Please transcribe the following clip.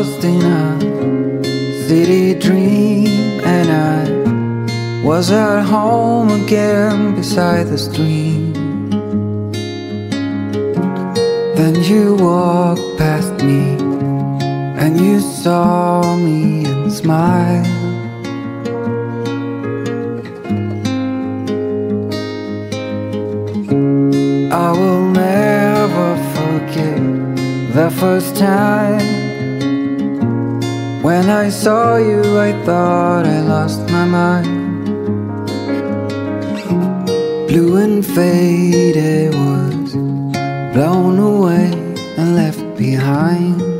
lost in a city dream, and I was at home again beside the stream. Then you walked past me, and you saw me and smiled. I will never forget the first time when I saw you. I thought I lost my mind. Blue and faded was blown away and left behind.